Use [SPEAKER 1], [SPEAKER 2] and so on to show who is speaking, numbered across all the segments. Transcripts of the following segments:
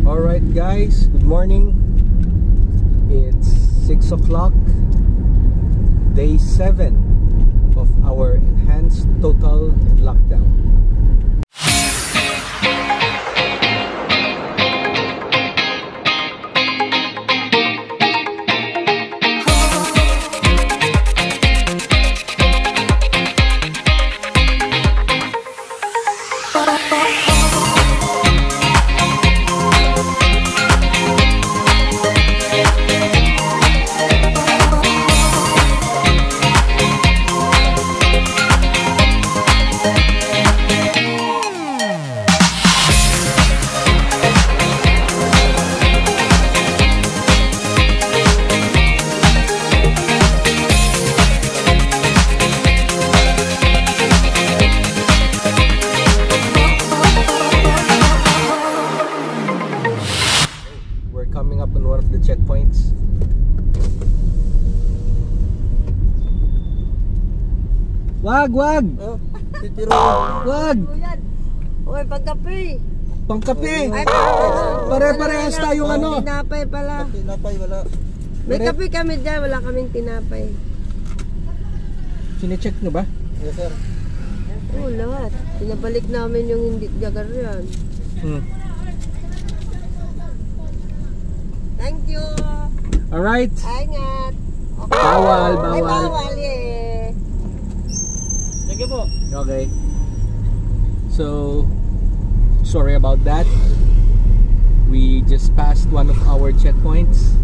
[SPEAKER 1] Alright guys, good morning. It's 6 o'clock, day 7 of our enhanced total lockdown. Coming up on one of the checkpoints. Wag!
[SPEAKER 2] Oh,
[SPEAKER 1] Wag!
[SPEAKER 3] Uy, pagkape.
[SPEAKER 1] Pangkape!
[SPEAKER 3] Ay,
[SPEAKER 1] Pare-parehas tayong ano.
[SPEAKER 3] Tinapay pala.
[SPEAKER 2] tinapay wala.
[SPEAKER 3] May kape kami dyan, wala kaming tinapay.
[SPEAKER 1] Sine-check nyo ba?
[SPEAKER 2] Yes sir.
[SPEAKER 3] Oo, lahat. Pinabalik namin yung hindi gagar yan. Thank you.
[SPEAKER 1] Alright.
[SPEAKER 3] Ay, ngat. Okay.
[SPEAKER 1] Bawal.
[SPEAKER 3] Ay, bawal eh.
[SPEAKER 2] Sige po.
[SPEAKER 1] Okay. So, sorry about that. We just passed one of our checkpoints.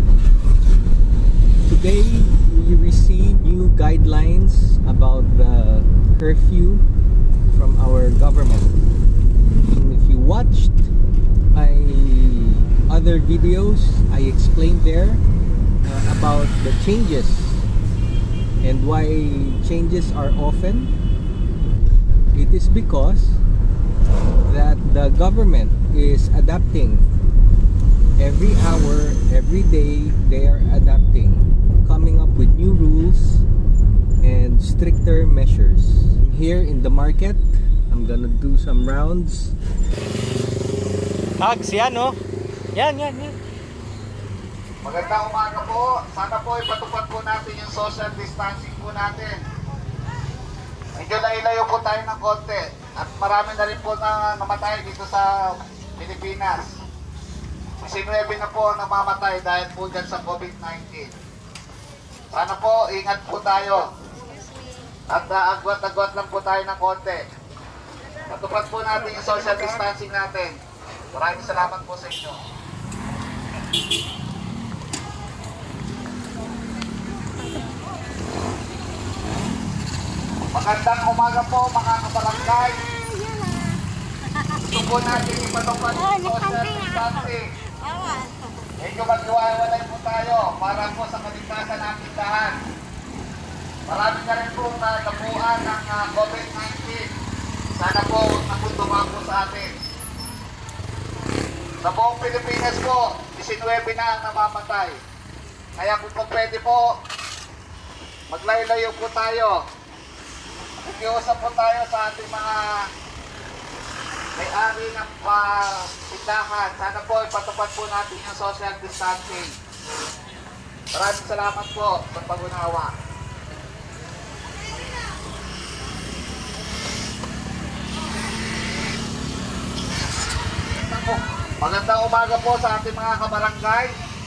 [SPEAKER 1] Today, we received new guidelines about the curfew from our government. And if you watched my other videos, I explained there about the changes and why changes are often. It is because that the government is adapting. Every hour, every day, they are adapting, coming up with new rules and stricter measures. Here in the market, I'm gonna do some rounds.
[SPEAKER 2] Hugs yan no? Yan.
[SPEAKER 4] Magandang umaga po. Sana po ipatupad po natin yung social distancing po natin. Medyo nailayo po tayo ng konti. At marami na rin po na namatay dito sa Pilipinas. 19 na po ang namamatay dahil po dyan sa COVID-19. Sana po ingat po tayo. At agwat-agwat lang po tayo ng konti. Patupad po natin yung social distancing natin. Maraming salamat po sa inyo. Magandang umaga po mga kabarangay. Gusto po natin ipatupad yung social distancing. Medyo maghiwalay po tayo para po sa kaligtasan ng tindahan. Marami na rin pong nagapuan ng COVID-19. Sana po nakuntuman po sa atin. Sa buong Pilipinas po, 19 na ang namamatay. Kaya kung pwede po, maglayo-layo po tayo. Nakikiusap po tayo sa ating mga may-ari ng tindahan. Sana po ipatupad po natin yung social distancing. Maraming salamat po sa pag-unawa. Magandang umaga po sa ating mga kabarangay.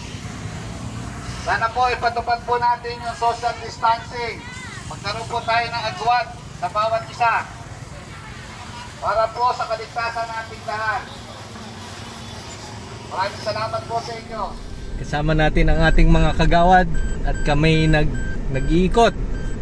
[SPEAKER 4] Sana po ipatupad po natin yung social distancing. Magkaroon po tayo ng agwat sa bawat isa para po sa kaligtasan ng ating lahat. Maraming salamat po sa inyo.
[SPEAKER 1] Kasama natin ang ating mga kagawad at kami nag-iikot.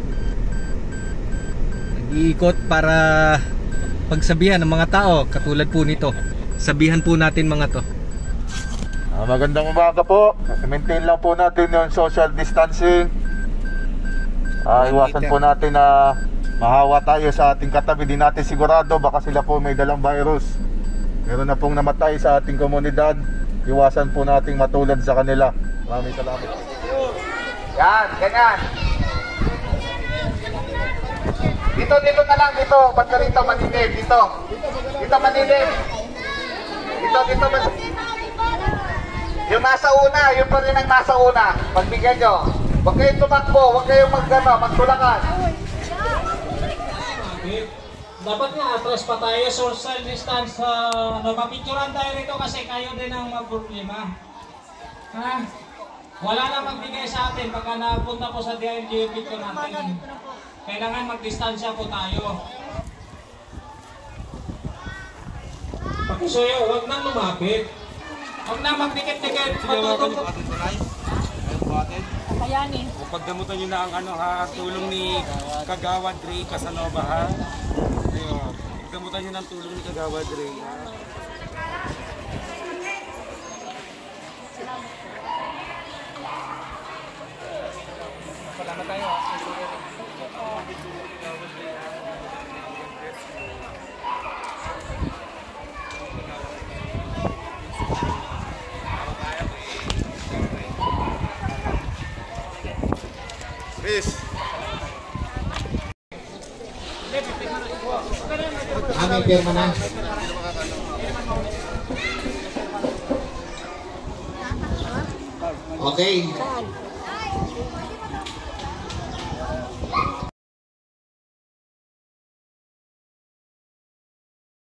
[SPEAKER 1] Nag-iikot para pagsabihan ng mga tao katulad po nito. Sabihan po natin mga to.
[SPEAKER 4] Magandang umaga po. Maintain lang po natin yung social distancing. Iwasan po natin na mahawa tayo sa ating katabi. Di natin sigurado baka sila po may dalang virus. Meron na pong namatay sa ating komunidad. Iwasan po nating matulad sa kanila. Maraming salamat. Yan, ganyan. Dito na lang, dito. Ba't ka rito manilim? Dito manilim. Dito manilim. Yung nasa una, yun pa rin ang nasa una. Pagbigyan nyo. Huwag kayong tumakbo, huwag kayong magtulakan.
[SPEAKER 2] Dapat nga atras pa tayo, social distance. Mapapicturan tayo rito kasi kayo din ang problema. Ha? Wala na magbigay sa atin pagka napunta po sa DILG yung picture natin. Kailangan magdistansya po tayo. Pagkusuyo, huwag nang lumapit. Huwag nang magdikit-dikit. Matutupo.
[SPEAKER 5] Kayanin. Pagdamutan nyo na ang tulong ni Kagawad Ray Casanova, ha? Ayun. Pagdamutan nyo na ang tulong ni Kagawad Ray, ha?
[SPEAKER 2] Salamat tayo.
[SPEAKER 5] Peace.
[SPEAKER 1] May pirma na. Okay.